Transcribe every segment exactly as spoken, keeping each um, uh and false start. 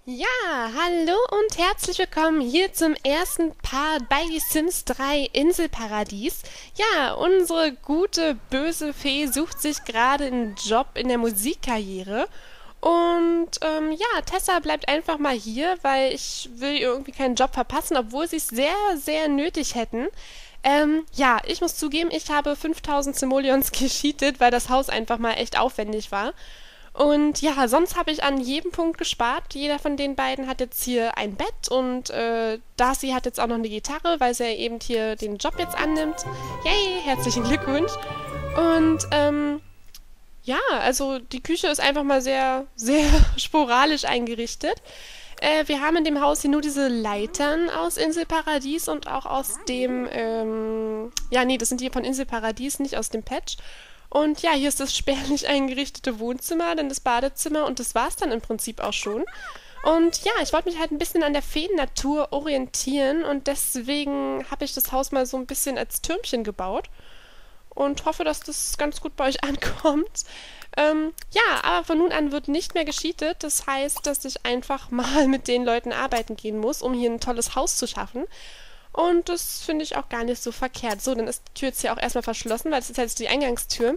Ja, hallo und herzlich willkommen hier zum ersten Part bei Die Sims drei Inselparadies. Ja, unsere gute, böse Fee sucht sich gerade einen Job in der Musikkarriere. Und ähm, ja, Tessa bleibt einfach mal hier, weil ich will ihr irgendwie keinen Job verpassen, obwohl sie es sehr, sehr nötig hätten. Ähm, ja, ich muss zugeben, ich habe fünftausend Simoleons gescheatet, weil das Haus einfach mal echt aufwendig war. Und ja, sonst habe ich an jedem Punkt gespart. Jeder von den beiden hat jetzt hier ein Bett und äh, Darcy hat jetzt auch noch eine Gitarre, weil sie ja eben hier den Job jetzt annimmt. Yay, herzlichen Glückwunsch. Und ähm, ja, also die Küche ist einfach mal sehr, sehr sporadisch eingerichtet. Äh, wir haben in dem Haus hier nur diese Leitern aus Inselparadies und auch aus dem, ähm, ja, nee, das sind die von Inselparadies, nicht aus dem Patch. Und ja, hier ist das spärlich eingerichtete Wohnzimmer, dann das Badezimmer und das war's dann im Prinzip auch schon. Und ja, ich wollte mich halt ein bisschen an der Feennatur orientieren und deswegen habe ich das Haus mal so ein bisschen als Türmchen gebaut und hoffe, dass das ganz gut bei euch ankommt. Ähm, ja, aber von nun an wird nicht mehr gescheatet. Das heißt, dass ich einfach mal mit den Leuten arbeiten gehen muss, um hier ein tolles Haus zu schaffen. Und das finde ich auch gar nicht so verkehrt. So, dann ist die Tür jetzt hier auch erstmal verschlossen, weil das ist jetzt die Eingangstür.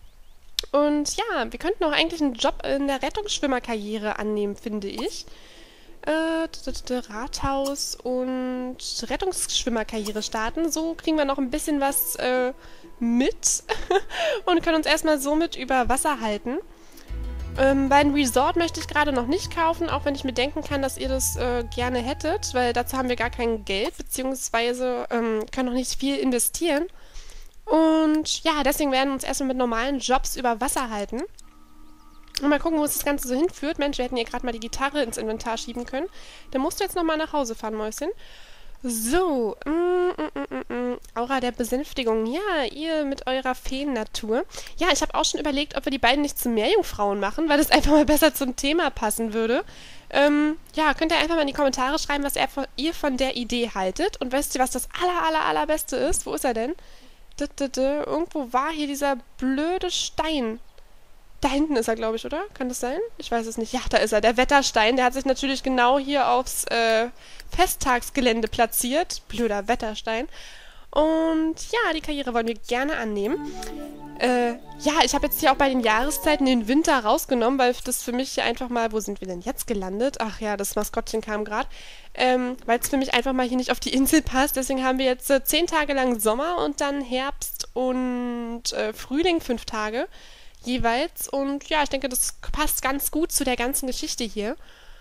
Und ja, wir könnten auch eigentlich einen Job in der Rettungsschwimmerkarriere annehmen, finde ich. Äh, d- d- d- Rathaus und Rettungsschwimmerkarriere starten. So kriegen wir noch ein bisschen was äh, mit und können uns erstmal somit über Wasser halten. Ähm, bei einem Resort möchte ich gerade noch nicht kaufen, auch wenn ich mir denken kann, dass ihr das äh, gerne hättet, weil dazu haben wir gar kein Geld, beziehungsweise ähm, können noch nicht viel investieren. Und ja, deswegen werden wir uns erstmal mit normalen Jobs über Wasser halten. Und mal gucken, wo uns das Ganze so hinführt. Mensch, wir hätten ihr gerade mal die Gitarre ins Inventar schieben können. Dann musst du jetzt nochmal nach Hause fahren, Mäuschen. So, mm, mm, mm, mm, mm. Aura der Besänftigung. Ja, ihr mit eurer Feennatur. Ja, ich habe auch schon überlegt, ob wir die beiden nicht zu Meerjungfrauen machen, weil das einfach mal besser zum Thema passen würde. Ähm, ja, könnt ihr einfach mal in die Kommentare schreiben, was ihr von, ihr von der Idee haltet. Und wisst ihr, was das aller, aller, allerbeste ist? Wo ist er denn? D -d -d Irgendwo war hier dieser blöde Stein. Da hinten ist er, glaube ich, oder? Kann das sein? Ich weiß es nicht. Ja, da ist er. Der Wetterstein. Der hat sich natürlich genau hier aufs äh, Festtagsgelände platziert. Blöder Wetterstein. Und ja, die Karriere wollen wir gerne annehmen. Äh, ja, ich habe jetzt hier auch bei den Jahreszeiten den Winter rausgenommen, weil das für mich hier einfach mal... Wo sind wir denn jetzt gelandet? Ach ja, das Maskottchen kam gerade. Ähm, weil es für mich einfach mal hier nicht auf die Insel passt. Deswegen haben wir jetzt äh, zehn Tage lang Sommer und dann Herbst und äh, Frühling fünf Tage jeweils. Und ja, ich denke, das passt ganz gut zu der ganzen Geschichte hier.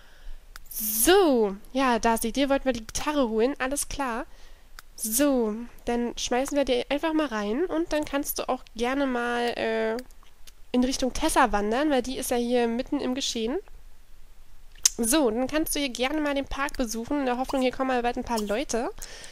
So, ja, Darcy, dir wollten wir die Gitarre holen, alles klar. So, dann schmeißen wir die einfach mal rein und dann kannst du auch gerne mal äh, in Richtung Tessa wandern, weil die ist ja hier mitten im Geschehen. So, dann kannst du hier gerne mal den Park besuchen, in der Hoffnung, hier kommen mal bald ein paar Leute.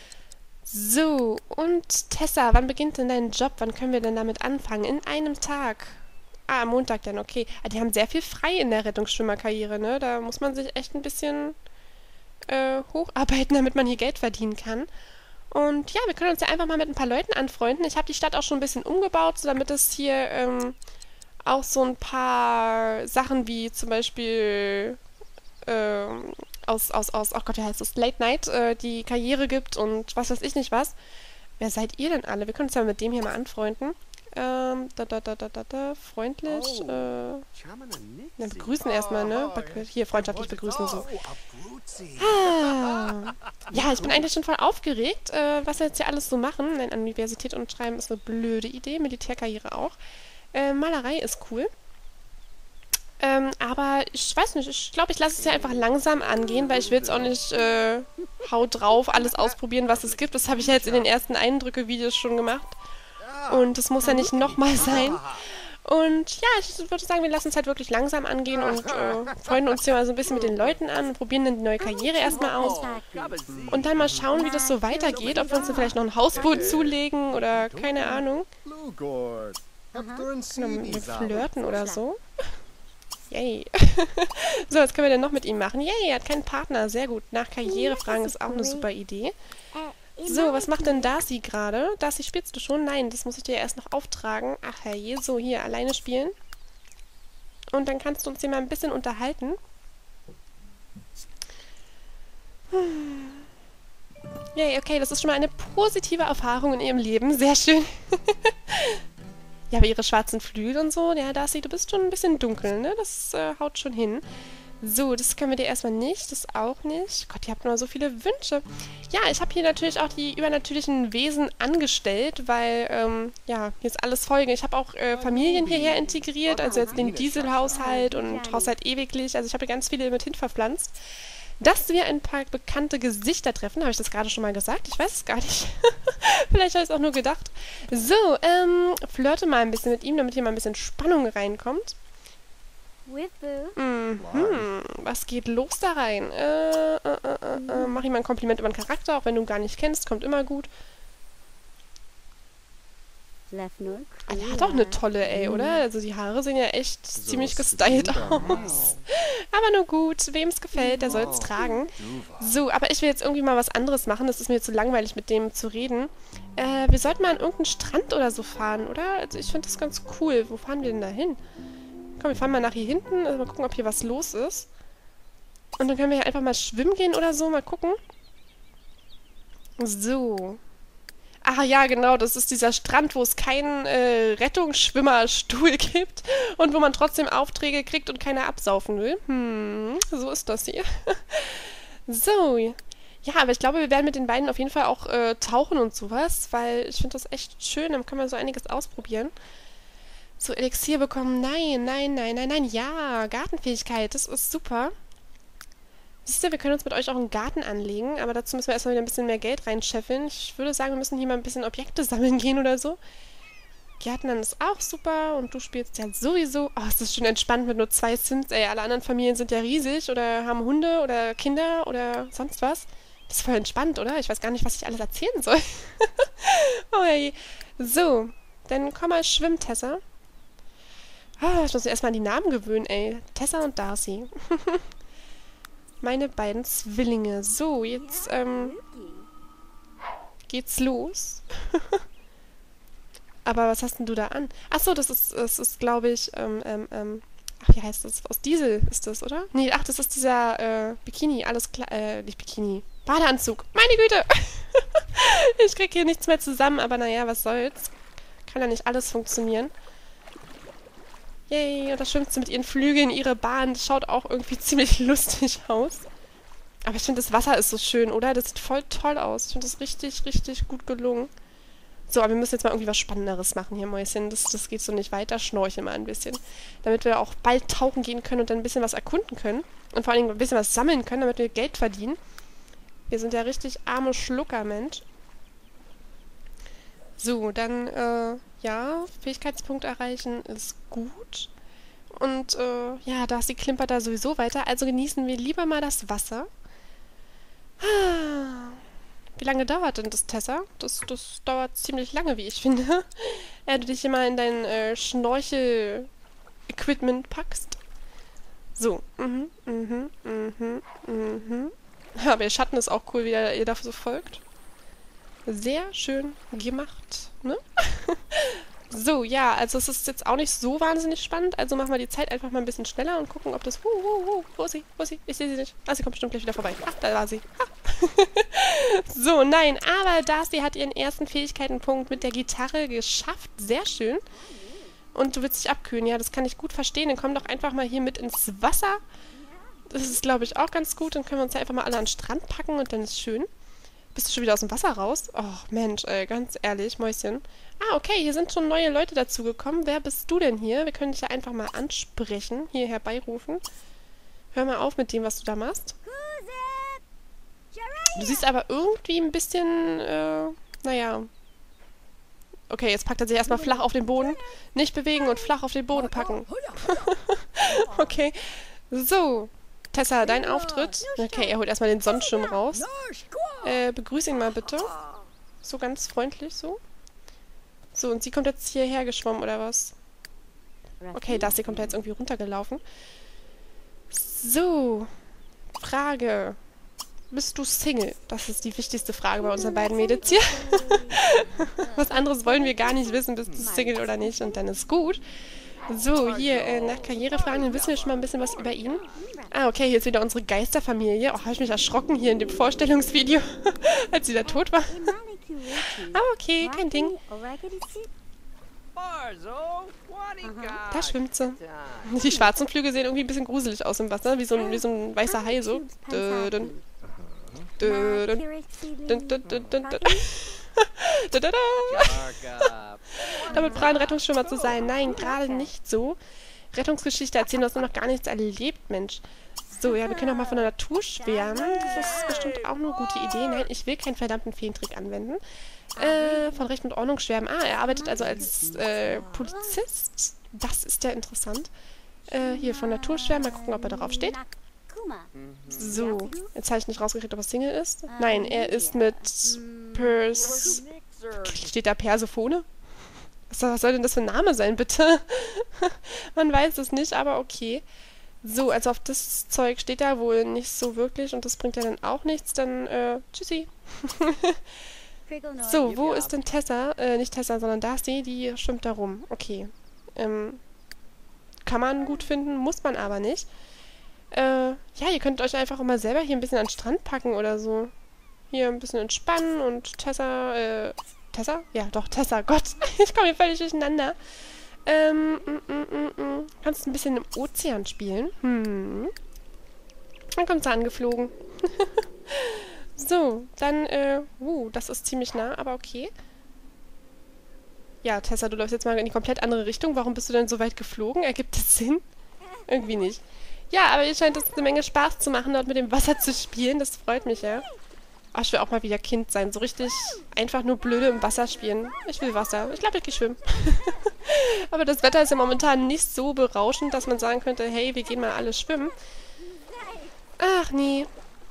So, und Tessa, wann beginnt denn dein Job? Wann können wir denn damit anfangen? In einem Tag. Ah, am Montag dann, okay. Ah, die haben sehr viel frei in der Rettungsschwimmerkarriere, ne? Da muss man sich echt ein bisschen äh, hocharbeiten, damit man hier Geld verdienen kann. Und ja, wir können uns ja einfach mal mit ein paar Leuten anfreunden. Ich habe die Stadt auch schon ein bisschen umgebaut, so damit es hier ähm, auch so ein paar Sachen wie zum Beispiel ähm, aus, aus, aus, oh Gott, wie heißt das? Late Night, äh, die Karriere gibt und was weiß ich nicht was. Wer seid ihr denn alle? Wir können uns ja mit dem hier mal anfreunden. Ähm, da, da, da, da, da, da, freundlich, äh, na, begrüßen erstmal, ne? Be hier, freundschaftlich begrüßen, so. Ah. Ja, ich bin eigentlich schon voll aufgeregt, äh, was wir jetzt hier alles so machen. Nein, Universität und Schreiben ist eine blöde Idee, Militärkarriere auch. Äh, Malerei ist cool. Ähm, aber ich weiß nicht, ich glaube, ich lasse es ja einfach langsam angehen, weil ich will jetzt auch nicht äh, haut drauf alles ausprobieren, was es gibt. Das habe ich ja jetzt in den ersten Eindrücke-Videos schon gemacht. Und das muss ja nicht nochmal sein. Und ja, ich würde sagen, wir lassen es halt wirklich langsam angehen und äh, freunden uns hier mal so ein bisschen mit den Leuten an und probieren dann die neue Karriere erstmal aus. Und dann mal schauen, wie das so weitergeht, ob wir uns dann vielleicht noch ein Hausboot zulegen oder keine Ahnung. Genau, mit flirten oder so. Yay. So, was können wir denn noch mit ihm machen? Yay, er hat keinen Partner. Sehr gut. Nach Karriere fragen ist auch eine super Idee. So, was macht denn Darcy gerade? Darcy, spielst du schon? Nein, das muss ich dir erst noch auftragen. Ach herrje, so hier, alleine spielen. Und dann kannst du uns hier mal ein bisschen unterhalten. Yay, okay, das ist schon mal eine positive Erfahrung in ihrem Leben. Sehr schön. Ja, aber ihre schwarzen Flügel und so, ja, Darcy, du bist schon ein bisschen dunkel, ne? Das äh, haut schon hin. So, das können wir dir erstmal nicht, das auch nicht. Gott, ihr habt nur so viele Wünsche. Ja, ich habe hier natürlich auch die übernatürlichen Wesen angestellt, weil, ähm, ja, hier ist alles Folge. Ich habe auch äh, Familien hierher integriert, also jetzt den Diesel-Haushalt und Haushalt Ewiglich. Also ich habe ganz viele mit hin verpflanzt. Dass wir ein paar bekannte Gesichter treffen, habe ich das gerade schon mal gesagt? Ich weiß es gar nicht. Vielleicht habe ich es auch nur gedacht. So, ähm, flirte mal ein bisschen mit ihm, damit hier mal ein bisschen Spannung reinkommt. Mhm. Was geht los da rein? Äh, äh, äh, äh, mach ihm mal ein Kompliment über den Charakter, auch wenn du ihn gar nicht kennst, kommt immer gut. Ah, der hat auch eine tolle, ey, oder? Also die Haare sehen ja echt so ziemlich gestylt aus. Aber nur gut, wem es gefällt, der soll es tragen. So, aber ich will jetzt irgendwie mal was anderes machen. Das ist mir zu langweilig, mit dem zu reden. Äh, wir sollten mal an irgendeinen Strand oder so fahren, oder? Also ich finde das ganz cool. Wo fahren wir denn da hin? Komm, wir fahren mal nach hier hinten. Also mal gucken, ob hier was los ist. Und dann können wir hier einfach mal schwimmen gehen oder so. Mal gucken. So. Ah ja, genau, das ist dieser Strand, wo es keinen äh, Rettungsschwimmerstuhl gibt und wo man trotzdem Aufträge kriegt und keiner absaufen will. Hm, so ist das hier. So, ja, aber ich glaube, wir werden mit den beiden auf jeden Fall auch äh, tauchen und sowas, weil ich finde das echt schön, dann kann man so einiges ausprobieren. So, Elixier bekommen, nein, nein, nein, nein, nein, ja, Gartenfähigkeit, das ist super. Siehst du, wir können uns mit euch auch einen Garten anlegen, aber dazu müssen wir erstmal wieder ein bisschen mehr Geld reinscheffeln. Ich würde sagen, wir müssen hier mal ein bisschen Objekte sammeln gehen oder so. Gärtnern ist auch super und du spielst ja sowieso... Oh, es ist schon entspannt mit nur zwei Sims, ey. Alle anderen Familien sind ja riesig oder haben Hunde oder Kinder oder sonst was. Das ist voll entspannt, oder? Ich weiß gar nicht, was ich alles erzählen soll. Oh, hey. So, dann komm mal schwimmen, Tessa. Oh, ich muss mir erstmal an die Namen gewöhnen, ey. Tessa und Darcy. Meine beiden Zwillinge. So, jetzt ähm, geht's los. Aber was hast denn du da an? Achso, das ist, das ist, glaube ich, ähm, ähm, ähm, ach, wie heißt das? Aus Diesel ist das, oder? Nee, ach, das ist dieser äh, Bikini, alles klar, äh, nicht Bikini. Badeanzug. Meine Güte! Ich krieg hier nichts mehr zusammen, aber naja, was soll's. Kann ja nicht alles funktionieren. Yay, und da schwimmt sie mit ihren Flügeln ihre Bahn. Das schaut auch irgendwie ziemlich lustig aus. Aber ich finde, das Wasser ist so schön, oder? Das sieht voll toll aus. Ich finde das richtig, richtig gut gelungen. So, aber wir müssen jetzt mal irgendwie was Spannenderes machen hier, Mäuschen. Das, das geht so nicht weiter. Schnorcheln mal ein bisschen. Damit wir auch bald tauchen gehen können und dann ein bisschen was erkunden können. Und vor allem ein bisschen was sammeln können, damit wir Geld verdienen. Wir sind ja richtig arme Schlucker, Mensch. So, dann, äh, ja, Fähigkeitspunkt erreichen ist gut. Und, äh, ja, Darcy klimpert da sowieso weiter. Also genießen wir lieber mal das Wasser. Wie lange dauert denn das, Tessa? Das, das dauert ziemlich lange, wie ich finde. Äh, du dich hier mal in dein äh, Schnorchel-Equipment packst. So, mhm, mhm, mhm, mhm. Aber ihr Schatten ist auch cool, wie ihr, ihr dafür so folgt. Sehr schön gemacht, ne? So, ja, also es ist jetzt auch nicht so wahnsinnig spannend. Also machen wir die Zeit einfach mal ein bisschen schneller und gucken, ob das... Uh, uh, uh, wo ist sie? Wo ist sie? Ich sehe sie nicht. Ah, sie kommt bestimmt gleich wieder vorbei. Ach, da war sie. Ah. So, nein, aber Darcy hat ihren ersten Fähigkeitenpunkt mit der Gitarre geschafft. Sehr schön. Und du willst dich abkühlen. Ja, das kann ich gut verstehen. Dann komm doch einfach mal hier mit ins Wasser. Das ist, glaube ich, auch ganz gut. Dann können wir uns ja einfach mal alle an den Strand packen und dann ist schön. Bist du schon wieder aus dem Wasser raus? Oh, Mensch, ey, ganz ehrlich, Mäuschen. Ah, okay, hier sind schon neue Leute dazugekommen. Wer bist du denn hier? Wir können dich ja einfach mal ansprechen, hier herbeirufen. Hör mal auf mit dem, was du da machst. Du siehst aber irgendwie ein bisschen, äh, naja. Okay, jetzt packt er sich erstmal flach auf den Boden. Nicht bewegen und flach auf den Boden packen. Okay, so. Tessa, dein Auftritt. Okay, er holt erstmal den Sonnenschirm raus. Äh, begrüß ihn mal bitte. So ganz freundlich, so. So, und sie kommt jetzt hierher geschwommen, oder was? Okay, Darcy kommt da jetzt irgendwie runtergelaufen. So. Frage. Bist du Single? Das ist die wichtigste Frage bei unseren beiden Mädels hier. Was anderes wollen wir gar nicht wissen, bist du Single oder nicht. Und dann ist gut. So, hier, äh, nach Karrierefragen, dann wissen wir schon mal ein bisschen was über ihn. Ah, okay, hier ist wieder unsere Geisterfamilie. Oh, habe ich mich erschrocken hier in dem Vorstellungsvideo, als sie da tot war. Aber okay, kein Ding. Da schwimmt sie. Die schwarzen Flügel sehen irgendwie ein bisschen gruselig aus im Wasser, wie so ein, wie so ein weißer Hai, so. Dö, dün. Dö, dün. Dün, dün, dün, dün, dün. Da, da, da. Damit prahlen Rettungsschwimmer zu sein. Nein, gerade nicht so. Rettungsgeschichte erzählen, du hast nur noch gar nichts erlebt, Mensch. So, ja, wir können auch mal von der Natur schwärmen. Das ist bestimmt auch eine gute Idee. Nein, ich will keinen verdammten Feentrick anwenden. Äh, von Recht und Ordnung schwärmen. Ah, er arbeitet also als äh, Polizist. Das ist ja interessant. Äh, hier von Natur schwärmen. Mal gucken, ob er darauf steht. So, jetzt habe ich nicht rausgekriegt, ob er Single ist. Nein, er ist mit Pers... Steht da Persephone? Was, was soll denn das für ein Name sein, bitte? Man weiß es nicht, aber okay. So, also auf das Zeug steht da wohl nicht so wirklich und das bringt ja dann auch nichts. Dann, äh, tschüssi. So, wo ist denn Tessa? Äh, nicht Tessa, sondern Darcy, die schwimmt da rum. Okay. Ähm, kann man gut finden, muss man aber nicht. Äh, ja, ihr könnt euch einfach auch mal selber hier ein bisschen an den Strand packen oder so. Hier ein bisschen entspannen und Tessa, äh, Tessa? Ja, doch, Tessa, Gott. Ich komme hier völlig durcheinander. Ähm, mm, mm, mm, mm. Kannst ein bisschen im Ozean spielen. Hm. Dann kommt sie angeflogen. So, dann, äh, uh, das ist ziemlich nah, aber okay. Ja, Tessa, du läufst jetzt mal in die komplett andere Richtung. Warum bist du denn so weit geflogen? Ergibt das Sinn? Irgendwie nicht. Ja, aber ihr scheint es eine Menge Spaß zu machen, dort mit dem Wasser zu spielen. Das freut mich, ja. Ach, ich will auch mal wieder Kind sein. So richtig einfach nur blöde im Wasser spielen. Ich will Wasser. Ich glaube, ich gehe schwimmen. Aber das Wetter ist ja momentan nicht so berauschend, dass man sagen könnte, hey, wir gehen mal alle schwimmen. Ach, nee.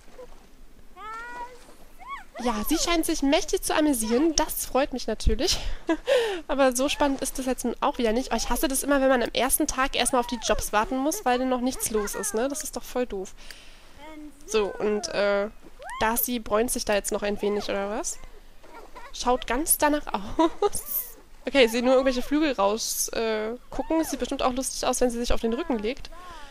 Ja, sie scheint sich mächtig zu amüsieren. Das freut mich natürlich. Aber so spannend ist das jetzt nun auch wieder nicht. Oh, ich hasse das immer, wenn man am ersten Tag erstmal auf die Jobs warten muss, weil dann noch nichts los ist, ne? Das ist doch voll doof. So, und, äh, Darcy bräunt sich da jetzt noch ein wenig, oder was? Schaut ganz danach aus. Okay, sie nur irgendwelche Flügel raus, äh, gucken. Sieht bestimmt auch lustig aus, wenn sie sich auf den Rücken legt.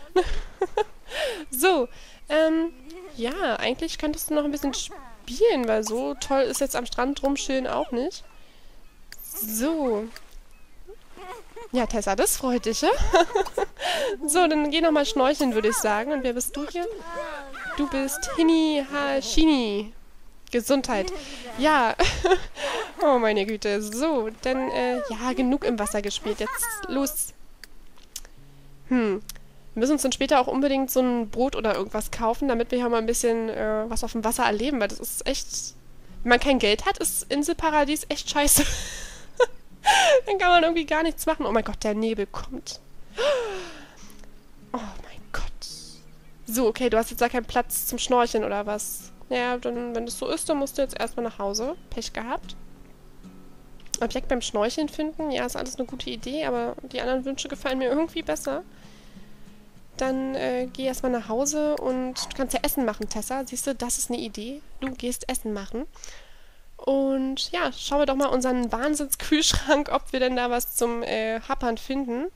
So, ähm, ja, eigentlich könntest du noch ein bisschen spielen, weil so toll ist jetzt am Strand rumchillen auch nicht. So. Ja, Tessa, das freut dich, ja? So, dann geh nochmal schnorcheln, würde ich sagen. Und wer bist du hier? Du bist Hini Hashini. Gesundheit. Ja. Oh, meine Güte. So, dann, äh, ja, genug im Wasser gespielt. Jetzt los. Hm. Wir müssen uns dann später auch unbedingt so ein Brot oder irgendwas kaufen, damit wir hier mal ein bisschen äh, was auf dem Wasser erleben, weil das ist echt... Wenn man kein Geld hat, ist Inselparadies echt scheiße. Dann kann man irgendwie gar nichts machen. Oh mein Gott, der Nebel kommt. Oh mein Gott. So, okay, du hast jetzt da keinen Platz zum Schnorcheln oder was? Ja, dann, wenn das so ist, dann musst du jetzt erstmal nach Hause. Pech gehabt. Objekt beim Schnorcheln finden, ja, ist alles eine gute Idee, aber die anderen Wünsche gefallen mir irgendwie besser. Dann äh, geh erstmal nach Hause und du kannst ja Essen machen, Tessa. Siehst du, das ist eine Idee. Du gehst Essen machen. Und ja, schauen wir doch mal unseren Wahnsinnskühlschrank, ob wir denn da was zum äh, Happern finden.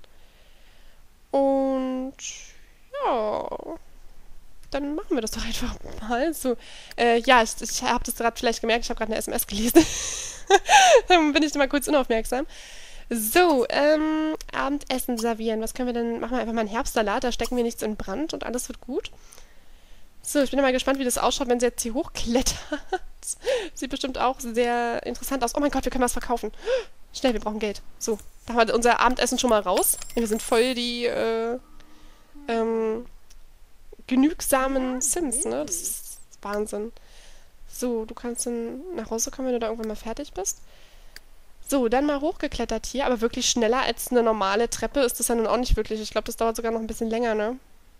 Und ja, dann machen wir das doch einfach mal. So, äh, ja, ich, ich habe das gerade vielleicht gemerkt, ich habe gerade eine S M S gelesen. Dann bin ich mal kurz unaufmerksam. So, ähm, Abendessen servieren. Was können wir denn? Machen wir einfach mal einen Herbstsalat, da stecken wir nichts in Brand und alles wird gut. So, ich bin ja mal gespannt, wie das ausschaut, wenn sie jetzt hier hochklettert. Sieht bestimmt auch sehr interessant aus. Oh mein Gott, wir können was verkaufen. Schnell, wir brauchen Geld. So, da haben wir unser Abendessen schon mal raus. Wir sind voll die, äh, ähm, genügsamen Sims, ne? Das ist Wahnsinn. So, du kannst dann nach Hause kommen, wenn du da irgendwann mal fertig bist. So, dann mal hochgeklettert hier, aber wirklich schneller als eine normale Treppe ist das ja nun auch nicht wirklich. Ich glaube, das dauert sogar noch ein bisschen länger, ne?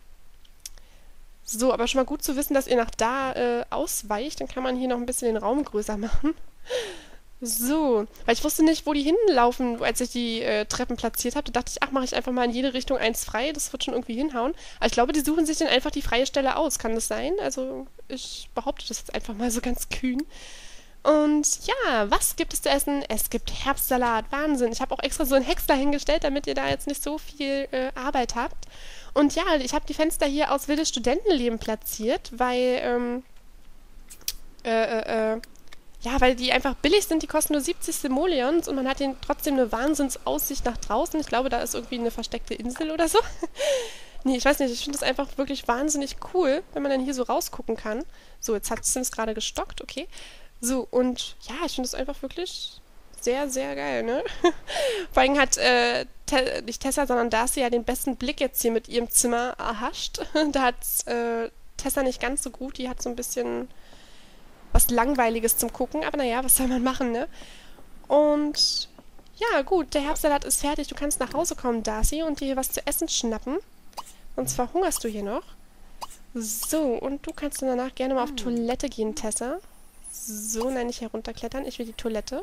So, aber schon mal gut zu wissen, dass ihr nach da äh, ausweicht. Dann kann man hier noch ein bisschen den Raum größer machen. So, weil ich wusste nicht, wo die hinlaufen, als ich die äh, Treppen platziert habe. Da dachte ich, ach, mache ich einfach mal in jede Richtung eins frei. Das wird schon irgendwie hinhauen. Aber ich glaube, die suchen sich dann einfach die freie Stelle aus. Kann das sein? Also, ich behaupte das jetzt einfach mal so ganz kühn. Und ja, was gibt es zu essen? Es gibt Herbstsalat, Wahnsinn. Ich habe auch extra so einen Häcksler hingestellt, damit ihr da jetzt nicht so viel äh, Arbeit habt. Und ja, ich habe die Fenster hier aus wildes Studentenleben platziert, weil, ähm, äh, äh, äh, ja, weil die einfach billig sind. Die kosten nur siebzig Simoleons und man hat den trotzdem eine Wahnsinnsaussicht nach draußen. Ich glaube, da ist irgendwie eine versteckte Insel oder so. Nee, ich weiß nicht, ich finde das einfach wirklich wahnsinnig cool, wenn man dann hier so rausgucken kann. So, jetzt hat Sims gerade gestockt, okay. So, und ja, ich finde das einfach wirklich sehr, sehr geil, ne? Vor allem hat, äh, Te nicht Tessa, sondern Darcy ja den besten Blick jetzt hier mit ihrem Zimmer erhascht. Da hat äh, Tessa nicht ganz so gut, die hat so ein bisschen was Langweiliges zum Gucken, aber naja, was soll man machen, ne? Und ja, gut, der Herbstsalat ist fertig, du kannst nach Hause kommen, Darcy, und dir was zu essen schnappen. Sonst verhungerst du hier noch. So, und du kannst dann danach gerne mal auf Toilette gehen, Tessa. So, nein, nicht herunterklettern. Ich will die Toilette.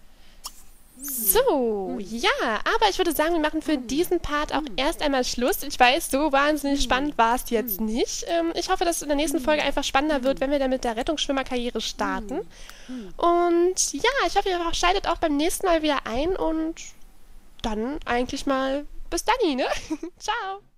So, ja, aber ich würde sagen, wir machen für diesen Part auch erst einmal Schluss. Ich weiß, so wahnsinnig spannend war es jetzt nicht. Ähm, ich hoffe, dass es in der nächsten Folge einfach spannender wird, wenn wir dann mit der Rettungsschwimmerkarriere starten. Und ja, ich hoffe, ihr schaltet auch beim nächsten Mal wieder ein und dann eigentlich mal bis dann, ne? Ciao!